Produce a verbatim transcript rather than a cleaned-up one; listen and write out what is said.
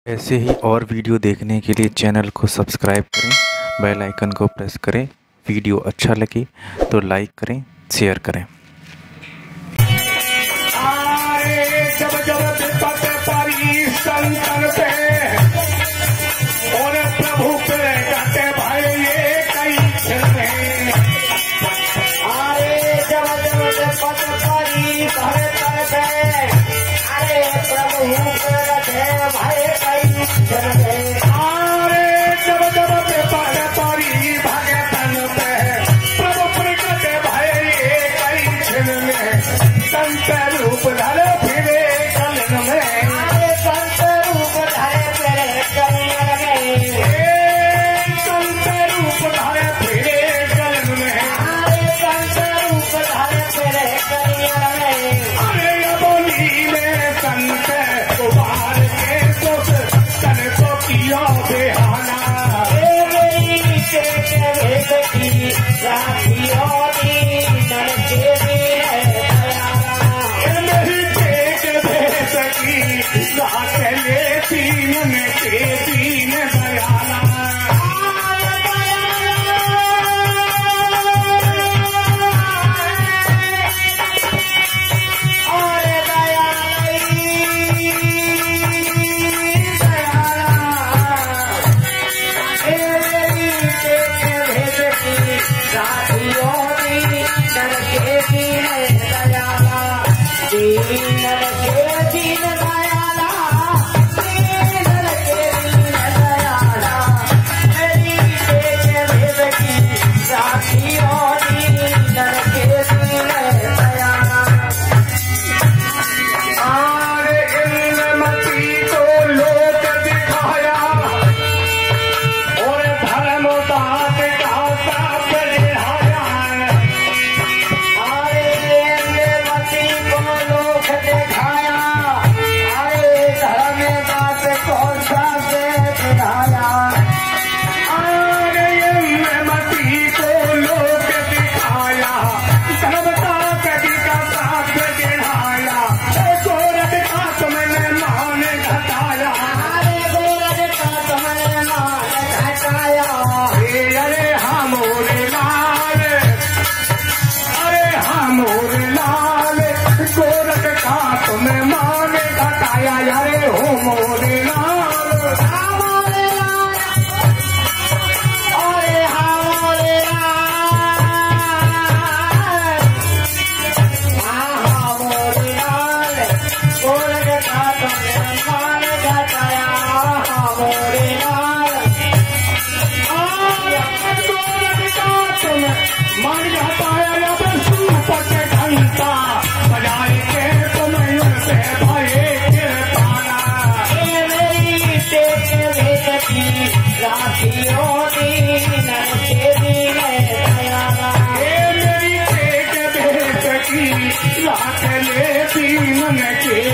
ऐसे ही और वीडियो देखने के लिए चैनल को सब्सक्राइब करें, बेल आइकन को प्रेस करें। वीडियो अच्छा लगे तो लाइक करें, शेयर करें। जब जब विपत परी संतन पे और प्रभु पे जाते भाई ये कई छिलने आए। जब जब विपत परी संतन पे अरे प्रभु पे जाते भाई कई छिलने आए। जब जब विपत परी भगतन पे प्रभु पे जाते भाई ये कई छिलने संत रूप धरे फिरे कलन में आए। संत रूप धरे फिरे कलन में संत रूप धरे फिरे कलन में आए। संत रूप धरे फिरे कलन में अरे बोली में संत उबार के सुख तन को किया बेहाना मेरी के भेद की साथियों दी नर के ले तीन में के तीन दयाला और दयाली दयाला भेद की साथियों दी नर के तीन दयाला तीन नर के तीन दयाला यारे हो मोरे लाल हमारे लाल अरे हमारे लाल हमारे लाल गोरख का तुमने मान घटाया हमारे लाल गोरख का तुमने मान घटाया अब सूपट घंटा बजाए के तुम्हें उनसे भाई राखियों दी नर के दीन दयाला मेरी पेट भेट की लाख ले दीन के